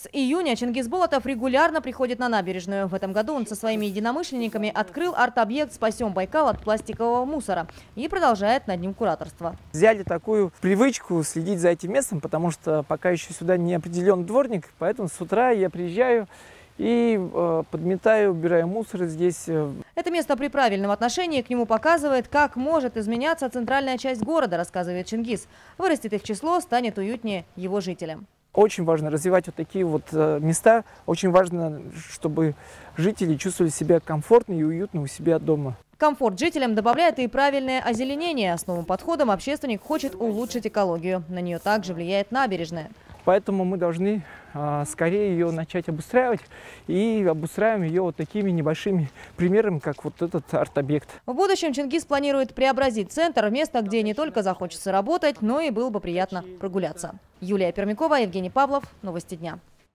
июня Чингиз Болотов регулярно приходит на набережную. В этом году он со своими единомышленниками открыл арт-объект «Спасем Байкал от пластикового мусора» и продолжает над ним кураторство. Взяли такую привычку следить за этим местом, потому что пока еще сюда не определен дворник, поэтому с утра я приезжаю и подметаю, убираю мусор здесь. Это место при правильном отношении к нему показывает, как может изменяться центральная часть города, рассказывает Чингиз. Вырастет их число, станет уютнее его жителям. Очень важно развивать вот такие вот места. Очень важно, чтобы жители чувствовали себя комфортно и уютно у себя дома. Комфорт жителям добавляет и правильное озеленение. С новым подходом общественник хочет улучшить экологию. На нее также влияет набережная. Поэтому мы должны скорее ее начать обустраивать. И обустраиваем ее вот такими небольшими примерами, как вот этот арт-объект. В будущем Чингиз планирует преобразить центр в место, где не только захочется работать, но и было бы приятно прогуляться. Юлия Пермякова, Евгений Павлов. Новости дня.